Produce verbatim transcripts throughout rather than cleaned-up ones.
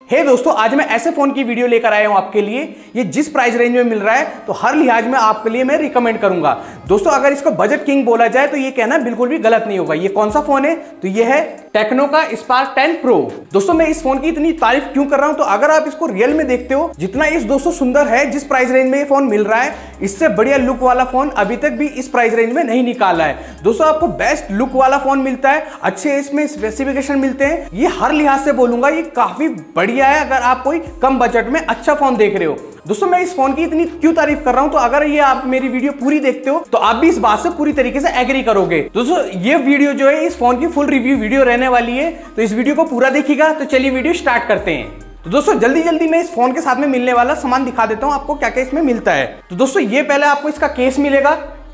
हे hey दोस्तों, आज मैं ऐसे फोन की वीडियो लेकर आया हूं आपके लिए। ये जिस प्राइस रेंज में मिल रहा है तो हर लिहाज में आपके लिए मैं रिकमेंड करूंगा। दोस्तों अगर इसको बजट किंग बोला जाए तो ये कहना बिल्कुल भी गलत नहीं होगा। ये कौन सा फोन है? तो ये है टेक्नो का स्पार्क टेन प्रो। दोस्तों मैं इस फोन की इतनी तारीफ क्यों कर रहा हूं? तो अगर आप इसको रियल में देखते हो, जितना इस दोस्तों सुंदर है, जिस प्राइस रेंज में ये फोन मिल रहा है, इससे बढ़िया लुक वाला फोन अभी तक भी इस प्राइस रेंज में नहीं निकाला है। दोस्तों आपको बेस्ट लुक वाला फोन मिलता है, अच्छे इसमें स्पेसिफिकेशन मिलते हैं। ये हर लिहाज से बोलूंगा ये काफी बढ़िया है अगर आप कोई कम बजट में अच्छा फोन देख रहे हो। दोस्तों मैं इस फोन की इतनी क्यों तारीफ कर रहा हूं? तो अगर ये आप मेरी वीडियो पूरी देखते हो तो आप भी इस बात से पूरी तरीके से एग्री करोगे। दोस्तों ये वीडियो जो है इस फोन की फुल रिव्यू वीडियो रहने वाली है, तो इस वीडियो को पूरा देखिएगा। तो चलिए वीडियो स्टार्ट करते हैं। तो दोस्तों जल्दी जल्दी मैं इस फोन के साथ में मिलने वाला सामान दिखा देता हूं आपको क्या क्या इसमें मिलता है। तो दोस्तों ये पहले आपको इसका केस मिलेगा।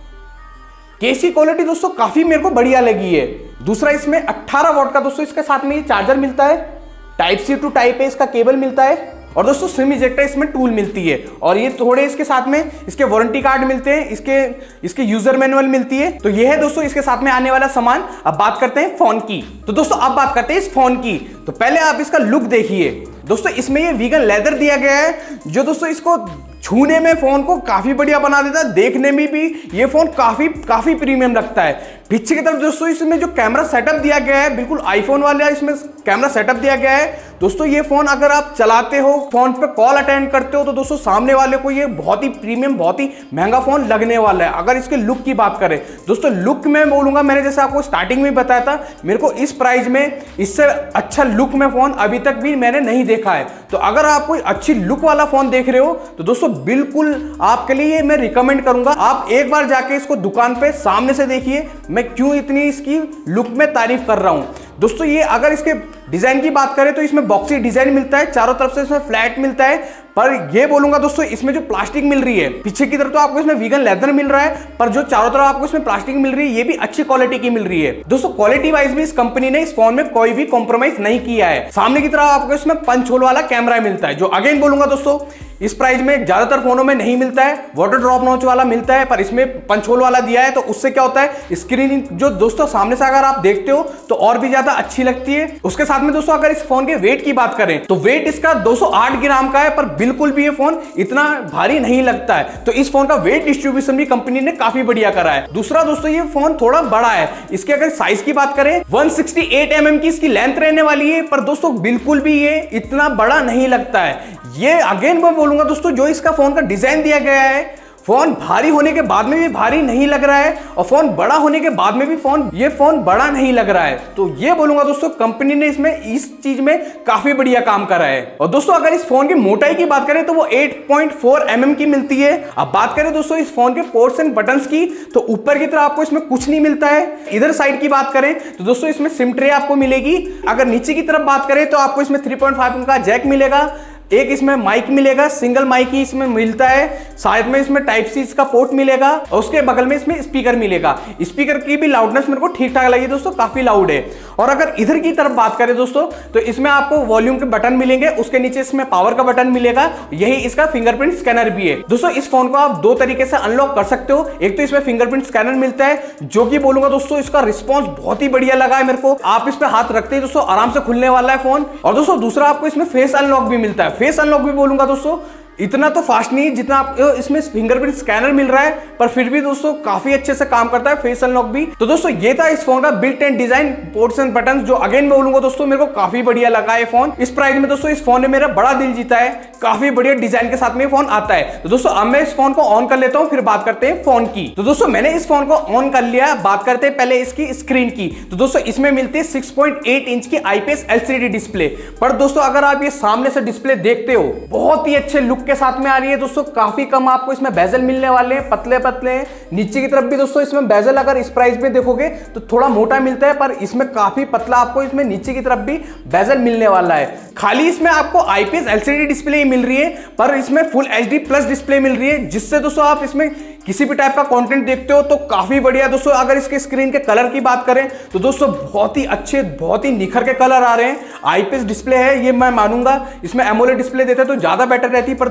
केस की क्वालिटी दोस्तों काफी मेरे को बढ़िया लगी है। दूसरा इसमें अठारह वॉट का दोस्तों इसके साथ में ये चार्जर मिलता है। Type C to type A इसका केबल मिलता है और दोस्तों सिम इजेक्टर इसमें टूल मिलती है। और ये थोड़े इसके साथ में इसके वारंटी कार्ड मिलते हैं, इसके इसके यूजर मैनुअल मिलती है। तो ये है दोस्तों इसके साथ में आने वाला सामान। अब बात करते हैं फोन की। तो दोस्तों अब बात करते हैं इस फोन की। तो पहले आप इसका लुक देखिए। दोस्तों इसमें ये वीगन लेदर दिया गया है, जो दोस्तों इसको छूने में फोन को काफी बढ़िया बना देता है। देखने में भी ये फोन काफी काफी प्रीमियम लगता है। पीछे की तरफ दोस्तों इसमें जो कैमरा सेटअप दिया गया है, बिल्कुल आईफोन वाला इसमें कैमरा सेटअप दिया गया है। दोस्तों ये फोन अगर आप चलाते हो, फोन पे कॉल अटेंड करते हो, तो दोस्तों सामने वाले को ये बहुत ही प्रीमियम, बहुत ही महंगा फोन लगने वाला है। अगर इसके लुक की बात करें दोस्तों, लुक में बोलूंगा, मैंने जैसे आपको स्टार्टिंग में बताया था, मेरे को इस प्राइस में इससे अच्छा लुक में फोन अभी तक भी मैंने नहीं देखा है। तो अगर आप कोई अच्छी लुक वाला फोन देख रहे हो तो दोस्तों बिल्कुल आपके लिए मैं रिकमेंड करूंगा, आप एक बार जाके इसको दुकान पे सामने से देखिए। मैं क्यों इतनी इसकी लुक में तारीफ कर रहा हूं दोस्तों। ये अगर इसके डिजाइन की बात करें तो इसमें बॉक्सी डिजाइन मिलता है, चारों तरफ से इसमें फ्लैट मिलता है। पर ये बोलूंगा दोस्तों इसमें जो प्लास्टिक मिल रही है, पीछे की तरफ तो आपको इसमें वीगन लेदर मिल रहा है, पर जो चारों तरफ आपको इसमें प्लास्टिक मिल रही है ये भी अच्छी क्वालिटी की मिल रही है। दोस्तों क्वालिटी वाइज भी इस कंपनी ने इस फोन में कोई भी कॉम्प्रोमाइज नहीं किया है। सामने की तरफ आपको इसमें पंच होल वाला कैमरा मिलता है, जो अगेन बोलूंगा दोस्तों इस प्राइस में ज्यादातर फोनों में नहीं मिलता है। वाटर ड्रॉप नॉच वाला मिलता है, पर इसमें पंच होल वाला दिया है। तो उससे क्या होता है, स्क्रीन जो दोस्तों सामने से अगर आप देखते हो तो और भी ज्यादा अच्छी लगती है। उसके साथ में दोस्तों अगर इस फोन के वेट की बात करें तो वेट इसका दो सौ आठ ग्राम का है, पर बिल्कुल भी ये फोन इतना भारी नहीं लगता है। तो इस फोन का वेट डिस्ट्रीब्यूशन भी कंपनी ने काफी बढ़िया करा है। दूसरा दोस्तों ये फोन थोड़ा बड़ा है। इसके अगर साइज की बात करें एक सौ अड़सठ एम एम की इसकी लेंथ रहने वाली है, पर दोस्तों बिल्कुल भी ये इतना बड़ा नहीं लगता है। ये अगेन मैं बोलूंगा दोस्तों, जो इसका फोन का डिजाइन दिया गया है, फोन भारी होने के बाद में भी भारी नहीं लग रहा है और फोन बड़ा होने के बाद में भी फोन ये फोन बड़ा नहीं लग रहा है। तो ये बोलूंगा दोस्तों कंपनी ने इसमें इस चीज में काफी बढ़िया काम करा है। और दोस्तों अगर इस फोन की मोटाई की बात करें तो वो आठ पॉइंट चार एम एम की मिलती है। अब बात करें दोस्तों इस फोन के पोर्ट्स एंड बटन्स की, तो ऊपर की तरफ आपको इसमें कुछ नहीं मिलता है। इधर साइड की बात करें तो दोस्तों इसमें सिम ट्रे आपको मिलेगी। अगर नीचे की तरफ बात करें तो आपको इसमें थ्री पॉइंट फाइव का जैक मिलेगा, एक इसमें माइक मिलेगा, सिंगल माइक ही इसमें मिलता है। साइड में इसमें टाइप सी का पोर्ट मिलेगा और उसके बगल में इसमें स्पीकर मिलेगा। स्पीकर की भी लाउडनेस मेरे को ठीक ठाक लगी दोस्तों, काफी लाउड है। और अगर इधर की तरफ बात करें दोस्तों तो इसमें आपको वॉल्यूम के बटन मिलेंगे, उसके नीचे इसमें पावर का बटन मिलेगा, यही इसका फिंगरप्रिंट स्कैनर भी है। दोस्तों इस फोन को आप दो तरीके से अनलॉक कर सकते हो। एक तो इसमें फिंगरप्रिंट स्कैनर मिलता है, जो कि बोलूंगा दोस्तों इसका रिस्पॉन्स बहुत ही बढ़िया लगा है मेरे को। आप इस पे हाथ रखते ही दोस्तों आराम से खुलने वाला है फोन। और दोस्तों दूसरा आपको इसमें फेस अनलॉक भी मिलता है। फेस अनलॉक भी बोलूंगा दोस्तों इतना तो फास्ट नहीं जितना आप इसमें फिंगरप्रिंट स्कैनर मिल रहा है, पर फिर भी दोस्तों काफी अच्छे से काम करता है फेस अनलॉक भी। तो दोस्तों ये था इस फोन का built in design, ports and buttons, जो अगेन मैं बोलूंगा दोस्तों मेरे को काफी बढ़िया लगा है फोन। इस प्राइस में दोस्तों इस फोन ने मेरा बड़ा दिल जीता है, काफी बढ़िया डिजाइन के साथ में फोन आता है। तो दोस्तों अब मैं इस फोन को ऑन कर लेता हूं, फिर बात करते हैं फोन की। तो दोस्तों मैंने इस फोन को ऑन कर लिया। बात करते हैं पहले इसकी स्क्रीन की। तो दोस्तों इसमें मिलती है सिक्स पॉइंट एट इंच की आईपीएस एलसीडी डिस्प्ले। पर दोस्तों अगर आप ये सामने से डिस्प्ले देखते हो, बहुत ही अच्छे लुक के साथ में आ रही है दोस्तों। काफी कम आपको इसमें बेजल मिलने वाले हैं, पतले पतले हैं। नीचे की तरफ भी दोस्तों इसमें बेजल अगर इस प्राइस में देखोगे तो थोड़ा मोटा मिलता है, पर इसमें काफी पतला आपको इसमें नीचे की तरफ भी बेजल मिलने वाला है। खाली इसमें आपको आईपीएस एलसीडी डिस्प्ले मिल रही है, पर इसमें फुल एचडी प्लस डिस्प्ले मिल रही है, जिससे दोस्तों आप इसमें किसी भी टाइप का कंटेंट देखते हो तो काफी बढ़िया। दोस्तों अगर इसके स्क्रीन के कलर की बात करें तो दोस्तों बहुत ही अच्छे, बहुत ही निखर के कलर आ रहे हैं। आईपीएस डिस्प्ले है ये मैं मानूंगा, इसमें एमोलेड डिस्प्ले देते तो ज्यादा बेटर रहती, पर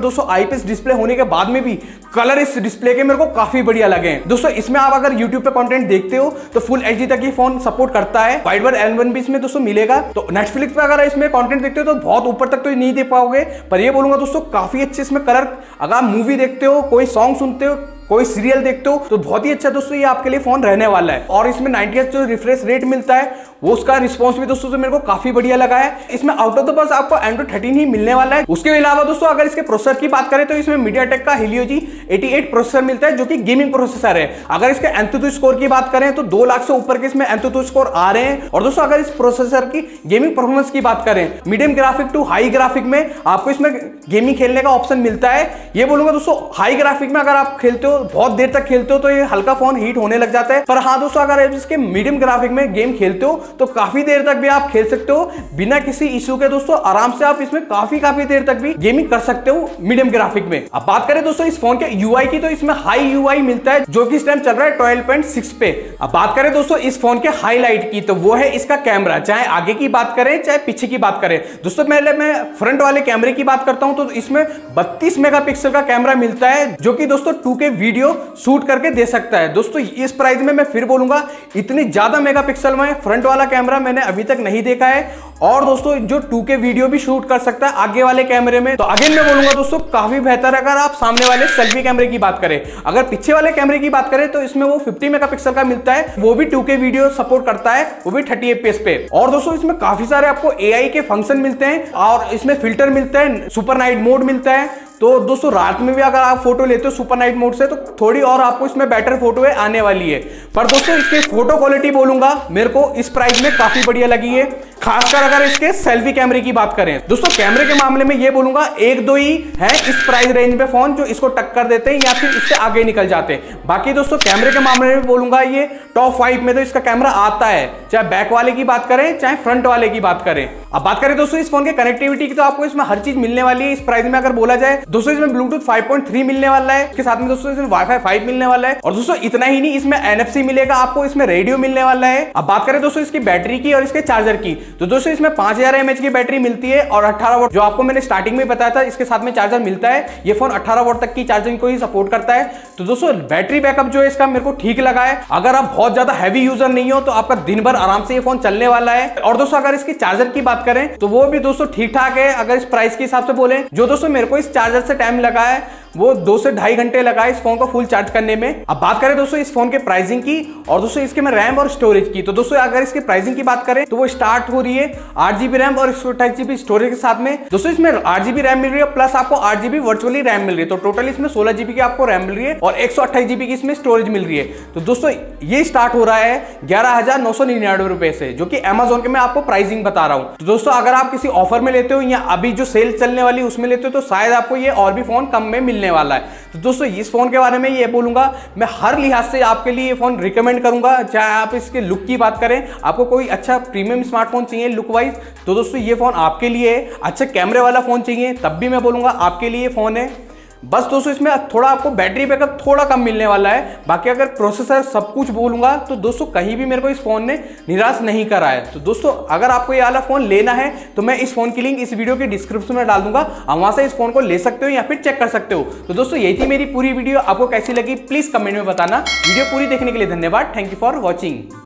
दोस्तों आईपीएस डिस्प्ले होने के बाद में भी कलर इस डिस्प्ले के मेरे को काफी बढ़िया लगे हैं। दोस्तों इसमें आप अगर यूट्यूब पे कंटेंट देखते हो तो फुल एचडी तक ये फोन सपोर्ट करता है। वाइड बार एल वन भी इसमें दोस्तों मिलेगा। तो नेटफ्लिक्स पे अगर इसमें कंटेंट देखते हो तो बहुत ऊपर तक तो नहीं दे पाओगे, पर ये बोलूंगा दोस्तों काफी अच्छे इसमें कलर, अगर आप मूवी देखते हो, कोई सॉन्ग सुनते हो, कोई सीरियल देखते हो तो बहुत ही अच्छा दोस्तों ये आपके लिए फोन रहने वाला है। और इसमें नाइंटी हर्ट्ज जो रिफ्रेश रेट मिलता है वो उसका रिस्पांस भी दोस्तों मेरे को काफी बढ़िया लगा है। इसमें आउट ऑफ द बॉक्स आपको एंड्रॉइड थर्टीन ही मिलने वाला है। उसके अलावा दोस्तों अगर इसके प्रोसेसर की बात करें तो इसमें मीडियाटेक का Helio G अठासी प्रोसेसर मिलता है जो कि गेमिंग प्रोसेसर है। अगर इसके एंथुसियास्ट स्कोर की बात करें तो दो लाख से ऊपर के इसमें एंथुसियास्ट स्कोर आ रहे हैं। और दोस्तों अगर इस प्रोसेसर की गेमिंग परफॉर्मेंस की बात करें, medium graphic to high graphic में आपको इसमें गेमिंग खेलने का ऑप्शन मिलता है। ये बोलूंगा दोस्तों हाई ग्राफिक में अगर आप खेलते हो, बहुत देर तक खेलते हो तो ये हल्का फोन हीट होने लग जाता है। पर हाँ दोस्तों अगर आप इसके मीडियम ग्राफिक में गेम खेलते हो तो काफी देर तक भी आप खेल सकते हो बिना किसी इश्यू के। दोस्तों आराम से आप इसमें काफी काफी देर तक भी गेमिंग कर सकते हो मीडियम ग्राफिक में। अब बात करें दोस्तों इस फोन के यूआई की, तो इसमें हाई यूआई मिलता है जो कि इस टाइम चल रहा है ट्वेल्व पॉइंट सिक्स पे। अब बात करें दोस्तों इस फोन के हाईलाइट की, तो वो है इसका कैमरा। चाहे आगे की बात करें चाहे पीछे की बात करें, दोस्तों पहले मैं फ्रंट वाले कैमरे की बात करता हूं तो इसमें बत्तीस मेगापिक्सल का कैमरा मिलता है जो कि दोस्तों टू के वीडियो शूट करके दे सकता है। दोस्तों इस प्राइस में मैं फिर बोलूंगा इतनी ज्यादा मेगापिक्सल में फ्रंट वाला कैमरा मैंने अभी तक नहीं देखा है। और दोस्तों जो टू के वीडियो भी शूट कर सकता है आगे वाले कैमरे में, तो अगेन मैं बोलूंगा दोस्तों काफी बेहतर है। अगर आप सामने वाले सेल्फी कैमरे की बात करें, अगर पीछे वाले कैमरे की बात करें तो इसमें वो फिफ्टी मेगापिक्सल का मिलता है, वो भी टू के वीडियो सपोर्ट करता है, वो भी थर्टी एफपीएस पे। और दोस्तों इसमें काफी सारे आपको एआई के फंक्शन मिलते हैं और इसमें फिल्टर मिलता है, सुपर नाइट मोड मिलता है। तो दोस्तों रात में भी अगर आप फोटो लेते हो सुपर नाइट मोड से तो थोड़ी और आपको इसमें बेटर फोटो आने वाली है। पर दोस्तों इसकी फोटो क्वालिटी बोलूंगा मेरे को इस प्राइस में काफी बढ़िया लगी है, खासकर अगर इसके सेल्फी कैमरे की बात करें। दोस्तों कैमरे के मामले में ये बोलूंगा एक दो ही है इस प्राइस रेंज में फोन जो इसको टक्कर देते हैं या फिर इससे आगे निकल जाते हैं। बाकी दोस्तों कैमरे के मामले में बोलूंगा ये टॉप फाइव में तो इसका कैमरा आता है, चाहे बैक वाले की बात करें चाहे फ्रंट वाले की बात करें। अब बात करें दोस्तों इस फोन के कनेक्टिविटी की, तो आपको इसमें हर चीज मिलने वाली है इस प्राइस में। अगर बोला जाए दोस्तों इसमें ब्लूटूथ फाइव पॉइंट थ्री मिलने वाला है, इसके साथ में दोस्तों इसमें वाईफाई फाइव मिलने वाला है। और दोस्तों इतना ही नहीं, इसमें एनएफसी मिलेगा आपको, इसमें रेडियो मिलने वाला है। अब बात करें दोस्तों इसकी बैटरी की और इसके चार्जर की, तो दोस्तों इसमें पांच हजार एमएच की बैटरी मिलती है और अठारह वोल्ट जो आपको मैंने स्टार्टिंग में बताया था इसके साथ में चार्जर मिलता है। ये फोन अठारह वोल्ट तक की चार्जिंग को ही सपोर्ट करता है। तो दोस्तों बैटरी बैकअप जो है इसका मेरे को ठीक लगा है। अगर आप बहुत ज्यादा हैवी यूजर नहीं हो तो आपका दिन भर आराम से ये फोन चलने वाला है। और दोस्तों अगर इसकी चार्जर की बात करें तो वो भी दोस्तों ठीक ठाक है। अगर इस प्राइस के हिसाब से बोले, जो दोस्तों मेरे को इस चार्जर से टाइम लगा है वो दो से ढाई घंटे लगा है इस फोन को फुल चार्ज करने में। अब बात करें दोस्तों इस फोन के प्राइसिंग की और दोस्तों इसके में रैम और स्टोरेज की, तो दोस्तों अगर इसके प्राइसिंग की बात करें तो वो स्टार्ट हो रही है आठ जीबी रैम और एक सौ अट्ठाईस जीबी स्टोरेज के साथ में। दोस्तों इसमें आठ जीबी रैम मिल रही है प्लस आपको आठ जीबी वर्चुअली रैम मिल रही है, तो टोटल इसमें सोलह जीबी की आपको रैम मिल रही है और एक सौ अट्ठाईस जीबी की इसमें स्टोरेज मिल रही है। तो दोस्तों ये स्टार्ट हो रहा है ग्यारह हजार नौ सौ निन्यानवे रुपए से, जो कि अमेजोन के मैं आपको प्राइसिंग बता रहा हूं। तो दोस्तों अगर आप किसी ऑफर में लेते हो या अभी जो सेल चलने वाली उसमें लेते हो तो शायद आपको ये और भी फोन कम में मिलने वाला है। तो दोस्तों इस फोन के बारे में ये बोलूंगा मैं हर लिहाज से आपके लिए ये फोन रिकमेंड करूंगा। चाहे आप इसके लुक की बात करें, आपको कोई अच्छा प्रीमियम स्मार्टफोन चाहिए लुक वाइज तो दोस्तों ये फोन आपके लिए है। अच्छा कैमरे वाला फोन चाहिए तब भी मैं बोलूंगा आपके लिए फोन है। बस दोस्तों इसमें थोड़ा आपको बैटरी बैकअप थोड़ा कम मिलने वाला है, बाकी अगर प्रोसेसर सब कुछ बोलूंगा तो दोस्तों कहीं भी मेरे को इस फोन ने निराश नहीं करा है। तो दोस्तों अगर आपको ये वाला फोन लेना है तो मैं इस फोन की लिंक इस वीडियो के डिस्क्रिप्शन में डाल दूंगा, आप वहां से इस फोन को ले सकते हो या फिर चेक कर सकते हो। तो दोस्तों यही थी मेरी पूरी वीडियो, आपको कैसी लगी प्लीज कमेंट में बताना। वीडियो पूरी देखने के लिए धन्यवाद। Thank you for watching.